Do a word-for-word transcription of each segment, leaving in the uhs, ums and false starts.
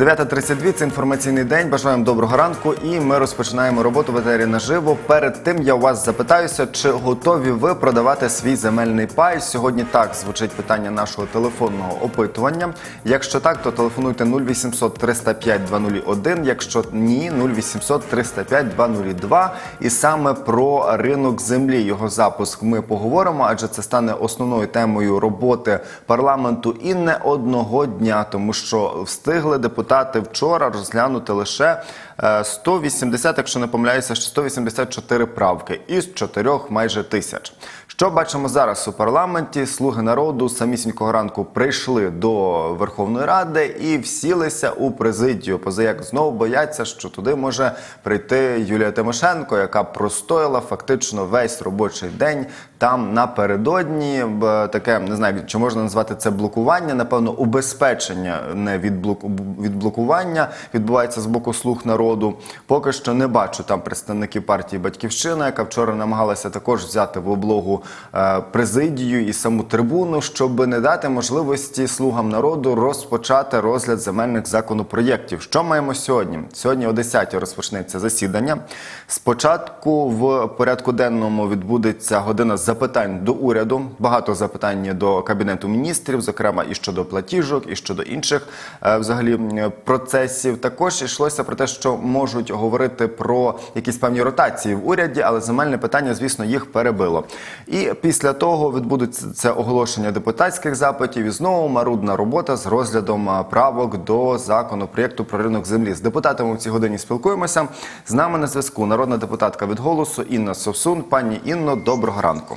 дев'ята тридцять два – це інформаційний день. Бажаємо доброго ранку і ми розпочинаємо роботу в етері наживо. Перед тим я у вас запитаюся, чи готові ви продавати свій земельний пай? Сьогодні так звучить питання нашого телефонного опитування. Якщо так, то телефонуйте нуль вісімсот триста п'ять двадцять нуль один, якщо ні, нуль вісімсот триста п'ять двадцять нуль два. І саме про ринок землі, його запуск ми поговоримо, адже це стане основною темою роботи парламенту і не одного дня, тому що встигли депутати вчора розглянути лише сто вісімдесят, якщо не помиляюся, сто вісімдесят чотири правки із чотирьох майже тисяч. Що бачимо зараз у парламенті? Слуги народу з самісінького ранку прийшли до Верховної Ради і всілися у президію. Позаяк знову бояться, що туди може прийти Юлія Тимошенко, яка простояла фактично весь робочий день там напередодні. Таке, не знаю, чи можна назвати це блокування, напевно, убезпечення не від, блоку, від блокування відбувається з боку слуг народу. Поки що не бачу там представників партії «Батьківщина», яка вчора намагалася також взяти в облогу президію і саму трибуну, щоб не дати можливості слугам народу розпочати розгляд земельних законопроєктів. Що маємо сьогодні? Сьогодні о десятій розпочнеться засідання. Спочатку в порядку денному відбудеться година запитань до уряду. Багато запитань до Кабінету міністрів, зокрема і щодо платіжок, і щодо інших взагалі процесів. Також йшлося про те, що можуть говорити про якісь певні ротації в уряді, але земельне питання, звісно, їх перебило. І після того відбудеться це оголошення депутатських запитів і знову марудна робота з розглядом правок до законопроєкту про ринок землі. З депутатами в цій годині спілкуємося. З нами на зв'язку народна депутатка від «Голосу» Інна Совсун. Пані Інно, доброго ранку.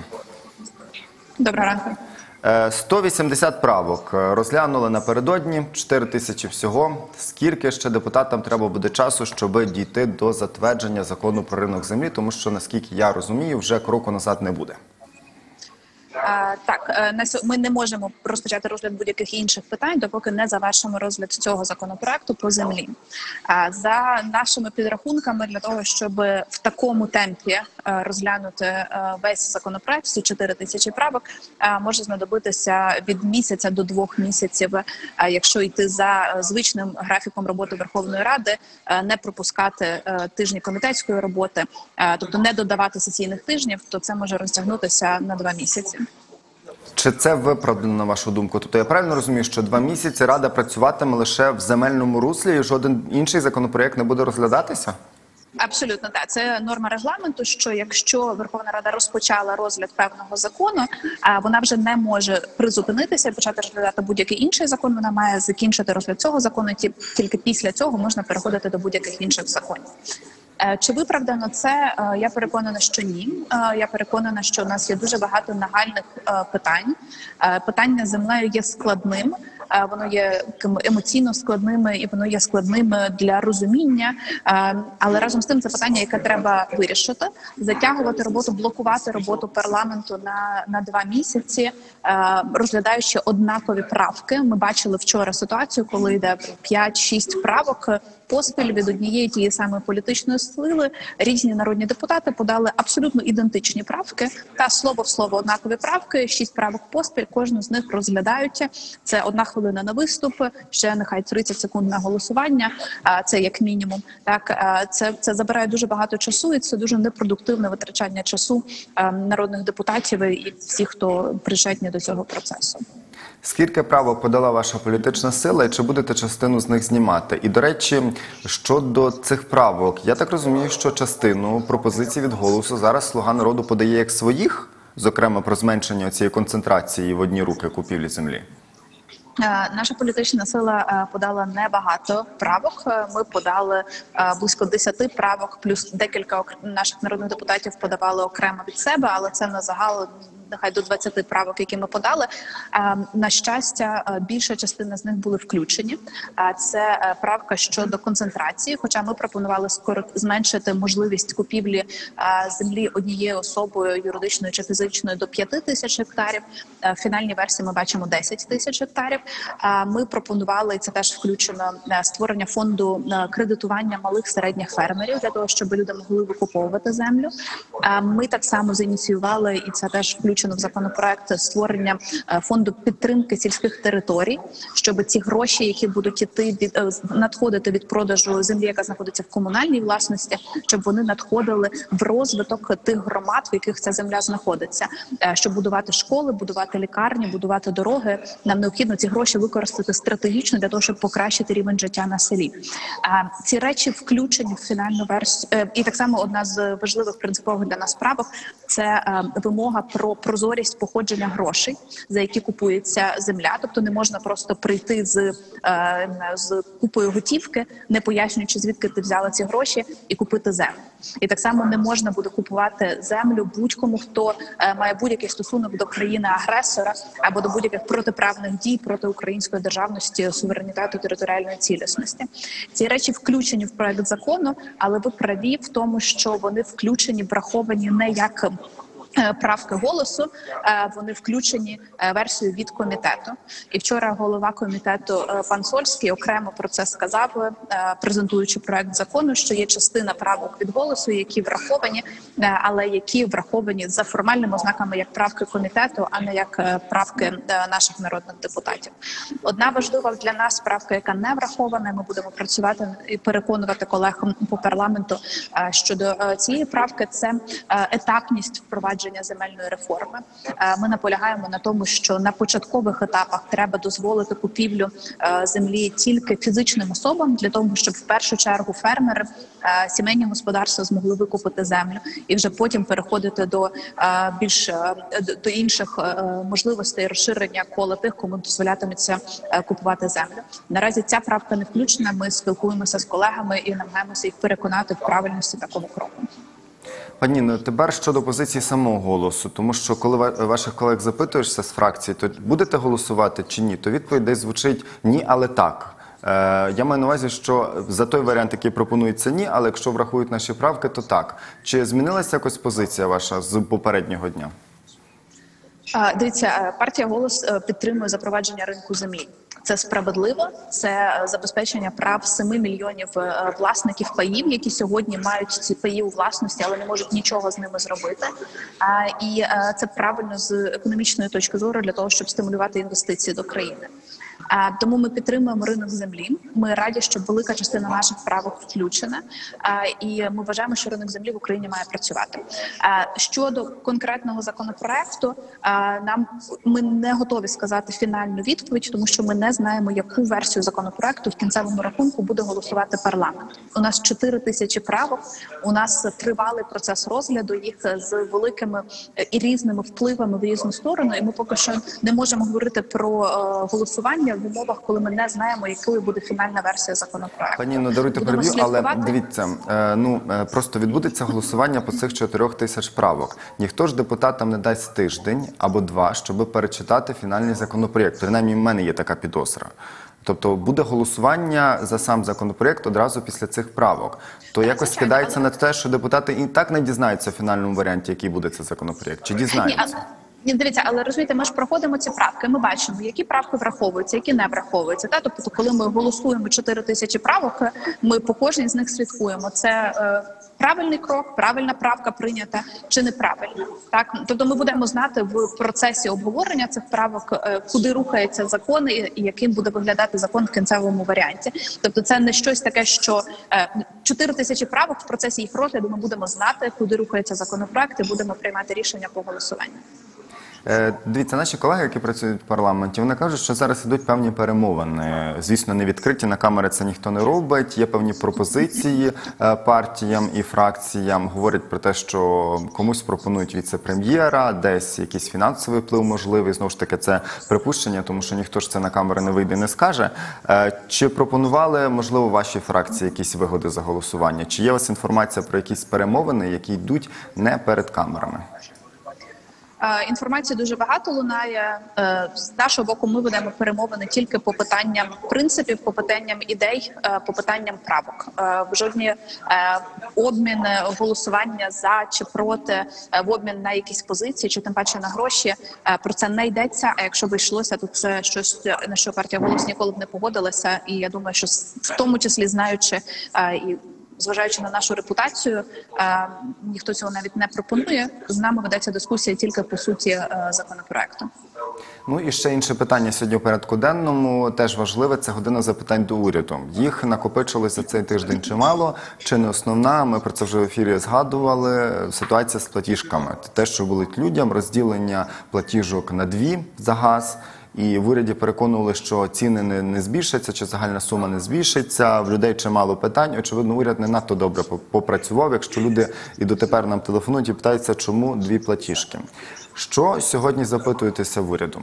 Доброго ранку. сто вісімдесят правок розглянули напередодні, чотири тисячі всього. Скільки ще депутатам треба буде часу, щоб дійти до затвердження закону про ринок землі? Тому що, наскільки я розумію, вже кроку назад не буде. Так, ми не можемо розпочати розгляд будь-яких інших питань, допоки не завершимо розгляд цього законопроекту по землі. За нашими підрахунками, для того, щоб в такому темпі розглянути весь законопроект, всі чотири тисячі правок, може знадобитися від місяця до двох місяців, якщо йти за звичним графіком роботи Верховної Ради, не пропускати тижні комітетської роботи, тобто не додавати сесійних тижнів, то це може розтягнутися на два місяці. Чи це виправдано, на вашу думку? Тобто я правильно розумію, що два місяці Рада працюватиме лише в земельному руслі і жоден інший законопроєкт не буде розглядатися? Абсолютно так. Це норма регламенту, що якщо Верховна Рада розпочала розгляд певного закону, вона вже не може призупинитися і почати розглядати будь-який інший закон. Вона має закінчити розгляд цього закону, тільки після цього можна переходити до будь-яких інших законів. Чи виправдано це? Я переконана, що ні. Я переконана, що у нас є дуже багато нагальних питань. Питання з землею є складним, воно є емоційно складним і воно є складним для розуміння. Але разом з тим це питання, яке треба вирішити. Затягувати роботу, блокувати роботу парламенту на, на два місяці, розглядаючи однакові правки. Ми бачили вчора ситуацію, коли йде п'ять-шість правок поспіль від однієї тієї самої політичної сили. Різні народні депутати подали абсолютно ідентичні правки та слово в слово однакові правки, шість правок поспіль, кожну з них розглядають. Це одна хвилина на виступ, ще нехай тридцять секунд на голосування, це як мінімум. Так, це, це забирає дуже багато часу і це дуже непродуктивне витрачання часу народних депутатів і всіх, хто причетні до цього процесу. Скільки правок подала ваша політична сила і чи будете частину з них знімати? І, до речі, щодо цих правок, я так розумію, що частину пропозицій від «Голосу» зараз «Слуга народу» подає як своїх, зокрема про зменшення цієї концентрації в одні руки купівлі землі? Наша політична сила подала небагато правок. Ми подали близько десяти правок, плюс декілька наших народних депутатів подавали окремо від себе, але це на загал нехай до двадцяти правок, які ми подали. На щастя, більша частина з них були включені. Це правка щодо концентрації, хоча ми пропонували зменшити можливість купівлі землі однією особою, юридичною чи фізичною, до п'яти тисяч гектарів. В фінальній версії ми бачимо десять тисяч гектарів. Ми пропонували, і це теж включено, створення фонду кредитування малих середніх фермерів для того, щоб люди могли викуповувати землю. Ми так само зініціювали, і це теж включено включено в законопроект створення фонду підтримки сільських територій, щоб ці гроші, які будуть іти від надходити від продажу землі, яка знаходиться в комунальній власності, щоб вони надходили в розвиток тих громад, в яких ця земля знаходиться, щоб будувати школи, будувати лікарні, будувати дороги. Нам необхідно ці гроші використати стратегічно для того, щоб покращити рівень життя на селі. Ці речі включені в фінальну версію. І так само одна з важливих принципових для нас правок – це вимога про прозорість походження грошей, за які купується земля. Тобто не можна просто прийти з, з купою готівки, не пояснюючи, звідки ти взяла ці гроші, і купити землю. І так само не можна буде купувати землю будь-кому, хто має будь-який стосунок до країни-агресора або до будь-яких протиправних дій проти української державності, суверенітету, територіальної цілісності. Ці речі включені в проект закону, але ви праві в тому, що вони включені, враховані не як правки голосу, вони включені версією від комітету. І вчора голова комітету пан Сольський окремо про це сказав, презентуючи проект закону, що є частина правок від голосу, які враховані, але які враховані за формальними ознаками як правки комітету, а не як правки наших народних депутатів. Одна важлива для нас правка, яка не врахована, ми будемо працювати і переконувати колег по парламенту щодо цієї правки, це етапність впровадження земельної реформи. Ми наполягаємо на тому, що на початкових етапах треба дозволити купівлю землі тільки фізичним особам, для того, щоб в першу чергу фермери, сімейні господарства змогли викупити землю і вже потім переходити до більш до інших можливостей розширення кола тих, кому дозволятиметься купувати землю. Наразі ця правка не включена. Ми спілкуємося з колегами і намагаємося їх переконати в правильності такого кроку. Пані, ну тепер щодо позиції самого голосу, тому що коли ваших колег запитуєшся з фракції, то будете голосувати чи ні, то відповідь десь звучить «ні, але так». Е, я маю на увазі, що за той варіант, який пропонується «ні», але якщо врахують наші правки, то так. Чи змінилася якось позиція ваша з попереднього дня? Дивіться, партія «Голос» підтримує запровадження ринку землі. Це справедливо, це забезпечення прав семи мільйонів власників паїв, які сьогодні мають ці паї у власності, але не можуть нічого з ними зробити. І це правильно з економічної точки зору для того, щоб стимулювати інвестиції до країни. Тому ми підтримуємо ринок землі. Ми раді, що велика частина наших правок включена, і ми вважаємо, що ринок землі в Україні має працювати. Щодо конкретного законопроекту, нам ми не готові сказати фінальну відповідь, тому що ми не знаємо, яку версію законопроекту в кінцевому рахунку буде голосувати парламент. У нас чотири тисячі правок, у нас тривалий процес розгляду їх з великими і різними впливами в різну сторону, і ми поки що не можемо говорити про голосування в умовах, коли ми не знаємо, якою буде фінальна версія законопроекту. Пані, ну даруйте переб'ю, але дивіться, ну просто відбудеться голосування по цих чотирьох тисяч правок. Ніхто ж депутатам не дасть тиждень або два, щоб перечитати фінальний законопроєкт. Принаймні, в мене є така підозра. Тобто буде голосування за сам законопроєкт одразу після цих правок. То якось скидається на те, що депутати і так не дізнаються в фінальному варіанті, який буде цей законопроєкт. Чи дізнаються? Ні, дивіться, але розумієте, ми ж проходимо ці правки, ми бачимо, які правки враховуються, які не враховуються. Та? Тобто, коли ми голосуємо чотири тисячі правок, ми по кожній з них слідкуємо. Це е, правильний крок, правильна правка прийнята чи неправильна. Так? Тобто ми будемо знати в процесі обговорення цих правок, е, куди рухається закон і, і яким буде виглядати закон в кінцевому варіанті. Тобто це не щось таке, що чотири тисячі правок в процесі їх розгляду ми будемо знати, куди рухається законопроект і будемо приймати рішення по голосуванню. Дивіться, наші колеги, які працюють в парламенті, вони кажуть, що зараз ідуть певні перемовини. Звісно, не відкриті, на камери це ніхто не робить. Є певні пропозиції партіям і фракціям. Говорять про те, що комусь пропонують віце-прем'єра, десь якийсь фінансовий вплив можливий. Знову ж таки, це припущення, тому що ніхто ж це на камери не вийде і не скаже. Чи пропонували, можливо, вашій фракції якісь вигоди за голосування? Чи є у вас інформація про якісь перемовини, які йдуть не перед камерами? Інформації дуже багато лунає. З нашого боку ми ведемо перемовини тільки по питанням принципів, по питанням ідей, по питанням правок. В жодні обмін, голосування за чи проти, в обмін на якісь позиції, чи тим паче на гроші, про це не йдеться. А якщо б йшлося, то це щось, на що партія «Голос» ніколи б не погодилася. І я думаю, що в тому числі знаючи і зважаючи на нашу репутацію, е, ніхто цього навіть не пропонує. З нами ведеться дискусія тільки по суті е, законопроекту. Ну і ще інше питання сьогодні у порядку денному, теж важливе, це година запитань до уряду. Їх накопичилось за цей тиждень чимало, чи не основна, ми про це вже в ефірі згадували, ситуація з платіжками. Те, що болить людям, розділення платіжок на дві за газ. І в уряді переконували, що ціни не, не збільшаться, чи загальна сума не збільшиться. В людей чимало питань. Очевидно, уряд не надто добре попрацював, якщо люди і дотепер нам телефонують і питаються, чому дві платіжки. Що сьогодні запитуєтеся в уряду?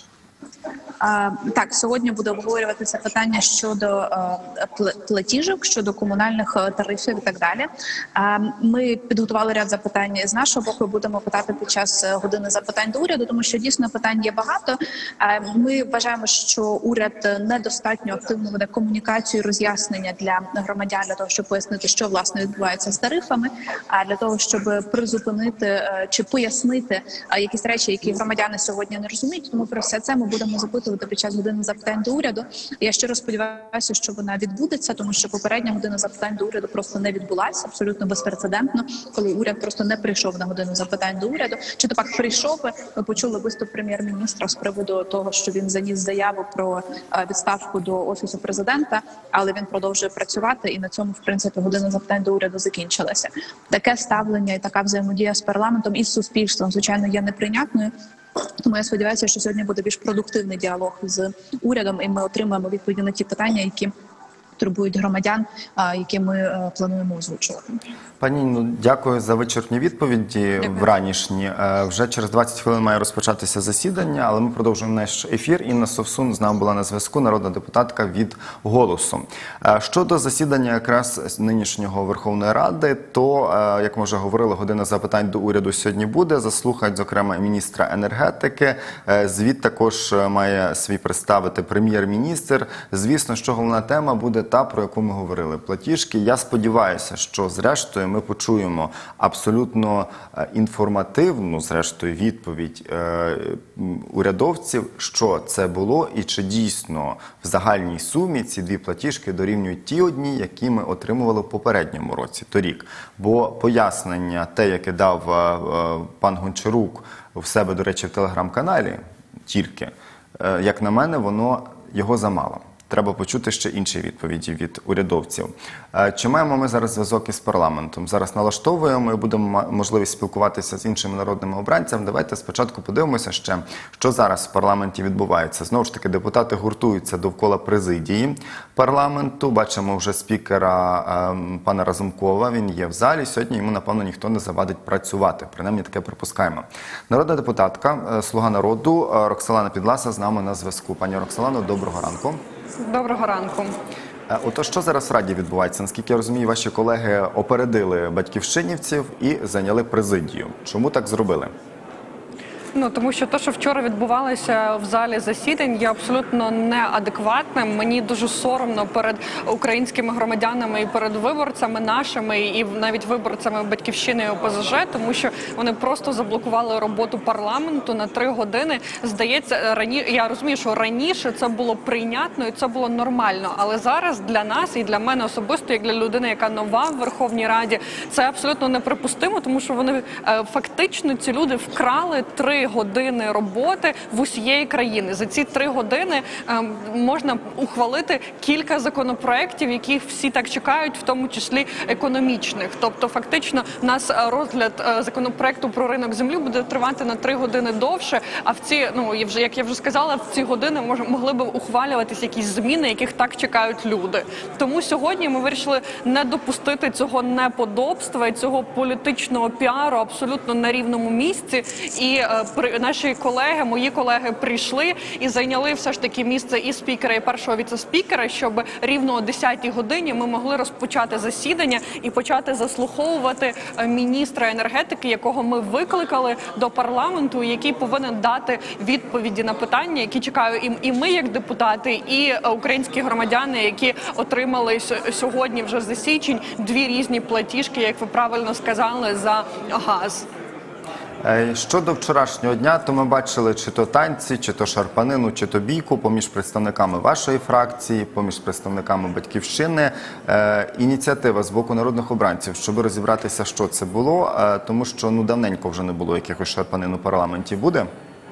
А, так, сьогодні буде обговорюватися питання щодо а, платіжок, щодо комунальних а, тарифів і так далі. А, ми підготували ряд запитань з нашого боку, будемо питати під час години запитань до уряду, тому що дійсно питань є багато. А, ми вважаємо, що уряд недостатньо активно веде комунікацію, роз'яснення для громадян, для того, щоб пояснити, що власне відбувається з тарифами, а для того, щоб призупинити а, чи пояснити а, якісь речі, які громадяни сьогодні не розуміють. Тому про все це ми будемо запитувати під час години запитань до уряду. Я щиро сподіваюся, що вона відбудеться, тому що попередня година запитань до уряду просто не відбулася, абсолютно безпрецедентно, коли уряд просто не прийшов на годину запитань до уряду. Чи то пак прийшов, ми почули виступ прем'єр-міністра з приводу того, що він заніс заяву про відставку до Офісу президента, але він продовжує працювати, і на цьому, в принципі, година запитань до уряду закінчилася. Таке ставлення і така взаємодія з парламентом і з суспільством, звичайно, є неприйнятною. Тому я сподіваюся, що сьогодні буде більш продуктивний діалог з урядом, і ми отримаємо відповіді на ті питання, які турбують громадян, які ми плануємо озвучувати. Пані Інно, дякую за вичерпні відповіді. Дякую. Вранішні. Вже через двадцять хвилин має розпочатися засідання, але ми продовжуємо наш ефір. Інна Совсун з нами була на зв'язку, народна депутатка від «Голосу». Щодо засідання якраз нинішнього Верховної Ради, то, як ми вже говорили, година запитань до уряду сьогодні буде. Заслухають, зокрема, міністра енергетики. Звіт також має свій представити прем'єр-міністр. Звісно, що головна тема буде та, про яку ми говорили, платіжки. Я сподіваюся, що зрештою ми почуємо абсолютно інформативну, зрештою, відповідь е, урядовців, що це було і чи дійсно в загальній сумі ці дві платіжки дорівнюють ті одні, які ми отримували в попередньому році, торік. Бо пояснення, те, яке дав е, пан Гончарук в себе, до речі, в телеграм-каналі, тільки, е, як на мене, воно його замало. Треба почути ще інші відповіді від урядовців. Чи маємо ми зараз зв'язок із парламентом? Зараз налаштовуємо і будемо можливість спілкуватися з іншими народними обранцями. Давайте спочатку подивимося ще, що зараз в парламенті відбувається. Знову ж таки, депутати гуртуються довкола президії парламенту. Бачимо вже спікера е, пана Разумкова, він є в залі. Сьогодні йому, напевно, ніхто не завадить працювати. Принаймні, таке припускаємо. Народна депутатка, «Слуга народу» Роксолана Підласа з нами на зв'язку. Пані Роксолано, доброго ранку. Доброго ранку. Отож, що зараз в Раді відбувається? Наскільки я розумію, ваші колеги опередили батьківщинівців і зайняли президію. Чому так зробили? Ну, тому що те, що вчора відбувалося в залі засідань, є абсолютно неадекватним. Мені дуже соромно перед українськими громадянами і перед виборцями нашими, і навіть виборцями Батьківщини і О Пе Зе Же, тому що вони просто заблокували роботу парламенту на три години. Здається, рані... я розумію, що раніше це було прийнятно і це було нормально, але зараз для нас і для мене особисто, як для людини, яка нова в Верховній Раді, це абсолютно неприпустимо, тому що вони фактично, ці люди вкрали три години роботи в усієї країни. За ці три години е, можна ухвалити кілька законопроєктів, які всі так чекають, в тому числі економічних. Тобто, фактично, у нас розгляд е, законопроєкту про ринок землі буде тривати на три години довше, а в ці, ну, і вже, як я вже сказала, в ці години мож, могли б ухвалюватися якісь зміни, яких так чекають люди. Тому сьогодні ми вирішили не допустити цього неподобства і цього політичного піару абсолютно на рівному місці. І е, при, наші колеги, мої колеги прийшли і зайняли все ж таки місце і спікера, і першого віце-спікера, щоб рівно о десятій годині ми могли розпочати засідання і почати заслуховувати міністра енергетики, якого ми викликали до парламенту, який повинен дати відповіді на питання, які чекають і, і ми, як депутати, і українські громадяни, які отримали сьогодні вже за січень дві різні платіжки, як ви правильно сказали, за газ. Е, Щодо вчорашнього дня, то ми бачили чи то танці, чи то шарпанину, чи то бійку поміж представниками вашої фракції, поміж представниками «Батьківщини». Е, Ініціатива з боку народних обранців, щоб розібратися, що це було, е, тому що ну давненько вже не було якихось шарпанин у парламенті. Буде?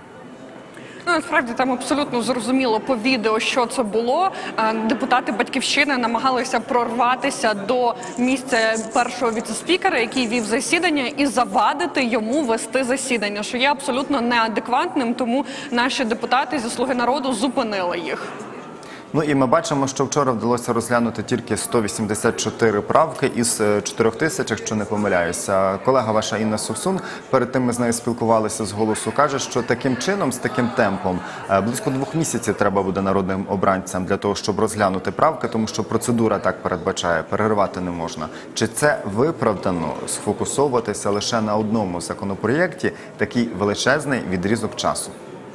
Ну, насправді там абсолютно зрозуміло по відео, що це було. Е, Депутати «Батьківщини» намагалися прорватися до місця першого віце-спікера, який вів засідання, і завадити йому вести засідання, що є абсолютно неадекватним, тому наші депутати зі «Слуги народу» зупинили їх. Ну і ми бачимо, що вчора вдалося розглянути тільки сто вісімдесят чотири правки із чотирьох тисяч, якщо не помиляюся. Колега ваша Інна Совсун, перед тим ми з нею спілкувалися з «Голосу», каже, що таким чином, з таким темпом, близько двох місяців треба буде народним обранцям для того, щоб розглянути правки, тому що процедура так передбачає, перервати не можна. Чи це виправдано сфокусовуватися лише на одному законопроєкті, такий величезний відрізок часу?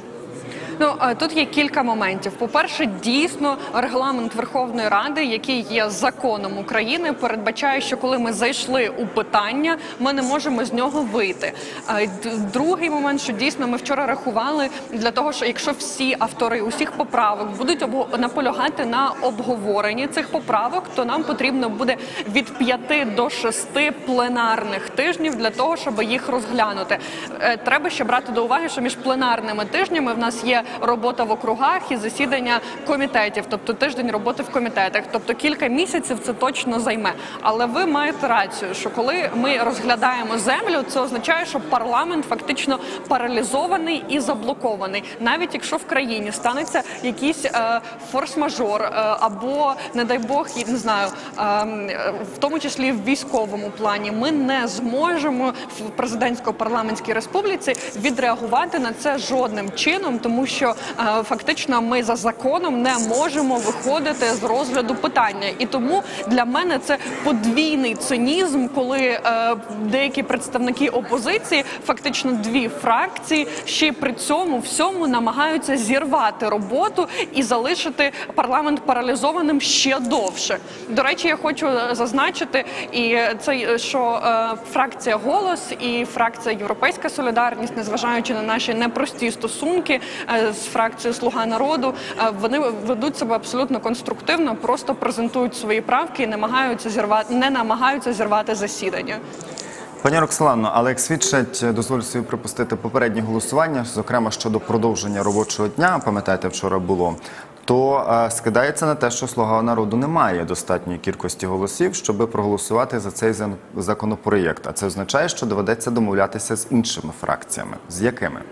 Ну, тут є кілька моментів. По-перше, дійсно, регламент Верховної Ради, який є законом України, передбачає, що коли ми зайшли у питання, ми не можемо з нього вийти. Другий момент, що дійсно ми вчора рахували для того, що якщо всі автори усіх поправок будуть наполягати на обговоренні цих поправок, то нам потрібно буде від п'яти до шести пленарних тижнів для того, щоб їх розглянути. Треба ще брати до уваги, що між пленарними тижнями в нас є робота в округах і засідання комітетів, тобто тиждень роботи в комітетах. Тобто кілька місяців це точно займе. Але ви маєте рацію, що коли ми розглядаємо землю, це означає, що парламент фактично паралізований і заблокований. Навіть якщо в країні станеться якийсь е, форс-мажор е, або, не дай Бог, не знаю, е, в тому числі в військовому плані, ми не зможемо в президентсько-парламентській республіці відреагувати на це жодним чином, тому що що е, фактично ми за законом не можемо виходити з розгляду питання. І тому для мене це подвійний цинізм, коли е, деякі представники опозиції, фактично дві фракції, ще й при цьому всьому намагаються зірвати роботу і залишити парламент паралізованим ще довше. До речі, я хочу зазначити, і це, що е, фракція «Голос» і фракція «Європейська солідарність», незважаючи на наші непрості стосунки е, з фракцією «Слуга народу», вони ведуть себе абсолютно конструктивно, просто презентують свої правки і намагаються зірвати, не намагаються зірвати засідання. Пані Роксолано, але як свідчать, дозволю собі припустити, попередні голосування, зокрема щодо продовження робочого дня, пам'ятаєте, вчора було, то е, скидається на те, що «Слуга народу» не має достатньої кількості голосів, щоб проголосувати за цей законопроєкт. А це означає, що доведеться домовлятися з іншими фракціями. З якими?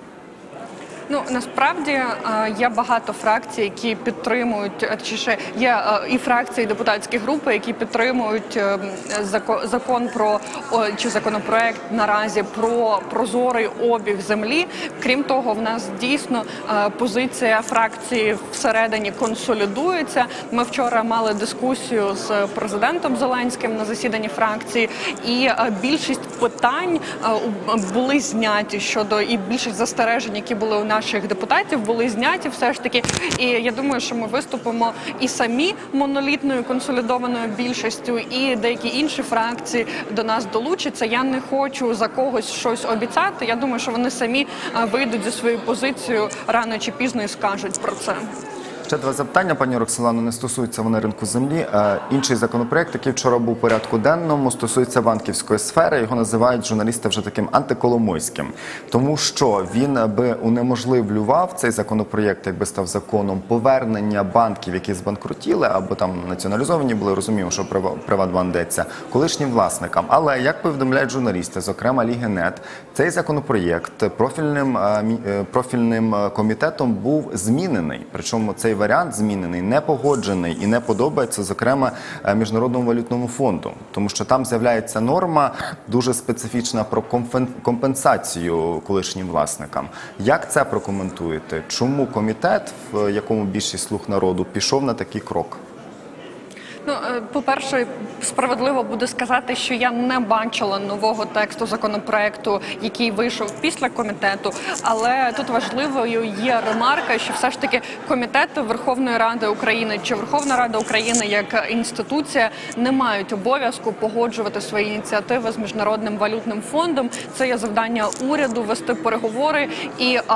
Ну, насправді є багато фракцій, які підтримують, чи ще є і фракції, і депутатські групи, які підтримують закон про, чи законопроект наразі про прозорий обіг землі. Крім того, в нас дійсно позиція фракції всередині консолідується. Ми вчора мали дискусію з президентом Зеленським на засіданні фракції, і більшість питань були зняті щодо, і більшість застережень, які були у нас наших депутатів, були зняті все ж таки. І я думаю, що ми виступимо і самі монолітною консолідованою більшістю, і деякі інші фракції до нас долучаться. Я не хочу за когось щось обіцяти. Я думаю, що вони самі вийдуть зі своєю позицією рано чи пізно і скажуть про це. Ще два запитання, пані Роксолано, не стосуються вони ринку землі. Е, інший законопроект, який вчора був у порядку денному, стосується банківської сфери. Його називають журналісти вже таким антиколомойським. Тому що він би унеможливлював цей законопроект, якби став законом, повернення банків, які збанкрутіли або там націоналізовані були, розуміємо, що Приватбанк йдеться, колишнім власникам. Але, як повідомляють журналісти, зокрема Ліги.нет, цей законопроєкт профільним, профільним комітетом був змінений. Причому цей варіант змінений, не погоджений і не подобається, зокрема, Міжнародному валютному фонду. Тому що там з'являється норма дуже специфічна про компенсацію колишнім власникам. Як це прокоментуєте? Чому комітет, в якому більшість «Слуг народу», пішов на такий крок? Ну, е, по-перше, справедливо буде сказати, що я не бачила нового тексту законопроекту, який вийшов після комітету, але тут важливою є ремарка, що все ж таки комітети Верховної Ради України чи Верховна Рада України як інституція не мають обов'язку погоджувати свої ініціативи з Міжнародним валютним фондом. Це є завдання уряду вести переговори і е,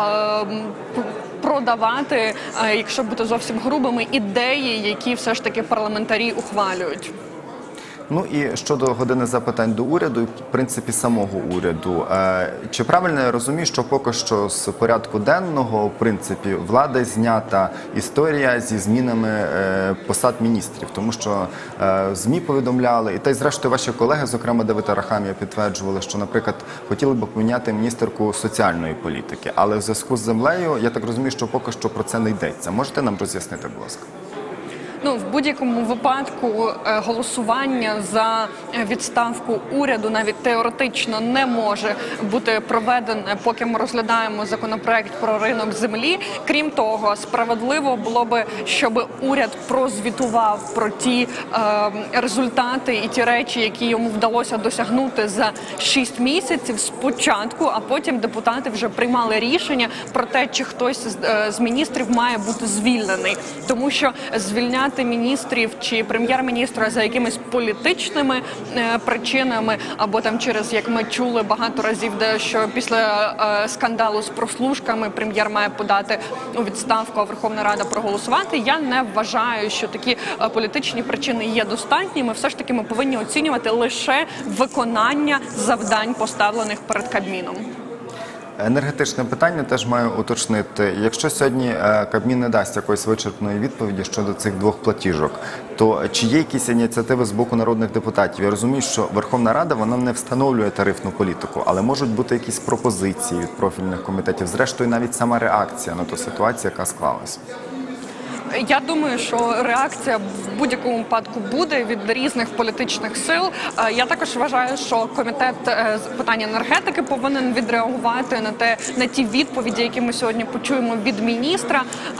продавати, е, якщо бути зовсім грубими, ідеї, які все ж таки парламентарі ухвалюють. Ну і щодо години запитань до уряду, в принципі, самого уряду. Е, чи правильно я розумію, що поки що з порядку денного, в принципі, влада знята історія зі змінами е, посад міністрів? Тому що е, ЗМІ повідомляли, і та й зрештою ваші колеги, зокрема Давид Арахамія, підтверджували, що, наприклад, хотіли б поміняти міністерку соціальної політики. Але в зв'язку з землею, я так розумію, що поки що про це не йдеться. Можете нам роз'яснити, будь ласка? Ну, в будь-якому випадку е, голосування за відставку уряду навіть теоретично не може бути проведене, поки ми розглядаємо законопроект про ринок землі. Крім того, справедливо було би, щоб уряд прозвітував про ті е, результати і ті речі, які йому вдалося досягнути за шість місяців спочатку, а потім депутати вже приймали рішення про те, чи хтось з, е, з міністрів має бути звільнений. Тому що звільняти міністрів чи прем'єр-міністра за якимись політичними е, причинами, або там через, як ми чули багато разів, де що після е, скандалу з прослушками прем'єр має подати у відставку, а Верховна Рада проголосувати. Я не вважаю, що такі е, політичні причини є достатніми. Все ж таки ми повинні оцінювати лише виконання завдань, поставлених перед Кабміном. Енергетичне питання теж маю уточнити. Якщо сьогодні Кабмін не дасть якоїсь вичерпної відповіді щодо цих двох платіжок, то чи є якісь ініціативи з боку народних депутатів? Я розумію, що Верховна Рада, вона не встановлює тарифну політику, але можуть бути якісь пропозиції від профільних комітетів, зрештою навіть сама реакція на ту ситуацію, яка склалась. Я думаю, що реакція в будь-якому випадку буде від різних політичних сил. Я також вважаю, що комітет з питань енергетики повинен відреагувати на те, на ті відповіді, які ми сьогодні почуємо від міністра.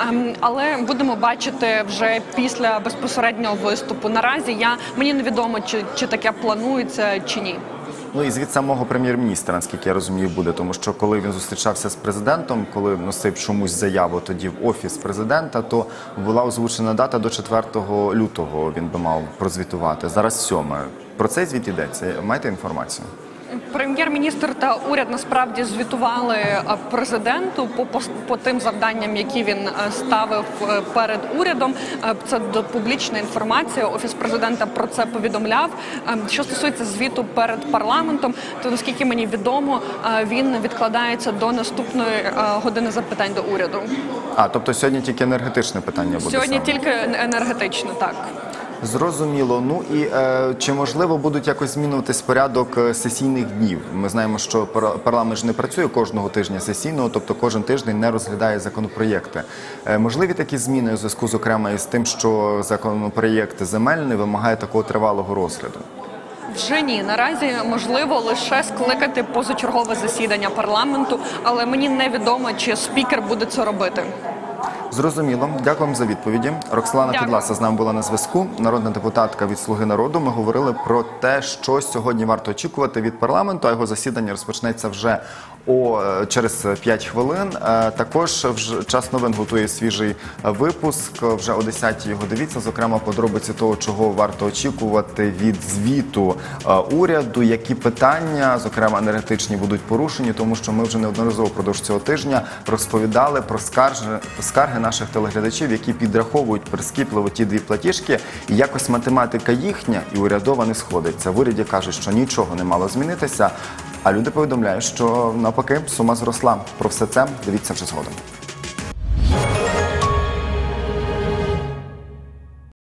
Але будемо бачити вже після безпосереднього виступу. Наразі я мені невідомо, чи, чи таке планується, чи ні. Ну і звід самого прем'єр-міністра, наскільки я розумію, буде. Тому що коли він зустрічався з президентом, коли носив чомусь заяву тоді в офіс президента, то була озвучена дата до четвертого лютого він би мав прозвітувати. Зараз сьоме. Про цей звіт йдеться. Маєте інформацію? Прем'єр-міністр та уряд насправді звітували президенту по, по, по тим завданням, які він ставив перед урядом. Це публічна інформація, Офіс президента про це повідомляв. Що стосується звіту перед парламентом, то, наскільки мені відомо, він відкладається до наступної години запитань до уряду. А, тобто сьогодні тільки енергетичне питання буде? Сьогодні саме? тільки енергетичне, так. Зрозуміло. Ну і е, чи можливо будуть якось змінюватись порядок сесійних днів? Ми знаємо, що парламент ж не працює кожного тижня сесійного, тобто кожен тиждень не розглядає законопроєкти. Е, можливі такі зміни у зв'язку, зокрема, із тим, що законопроєкт земельний вимагає такого тривалого розгляду? Вже ні. Наразі можливо лише скликати позачергове засідання парламенту, але мені невідомо, чи спікер буде це робити. Зрозуміло. Дякуємо за відповіді. Роксолана Дякую. Підласа з нами була на зв'язку. Народна депутатка від «Слуги народу». Ми говорили про те, що сьогодні варто очікувати від парламенту, а його засідання розпочнеться вже о, через п'ять хвилин. Також вже час новин готує свіжий випуск. Вже о десятій його дивіться. Зокрема, подробиці того, чого варто очікувати від звіту уряду, які питання, зокрема енергетичні, будуть порушені, тому що ми вже неодноразово впродовж цього тижня розповідали про скарги, скарги наших телеглядачів, які підраховують прискіпливо ті дві платіжки, і якось математика їхня і урядова не сходиться. В уряді кажуть, що нічого не мало змінитися, а люди повідомляють, що навпаки сума зросла. Про все це дивіться вже згодом.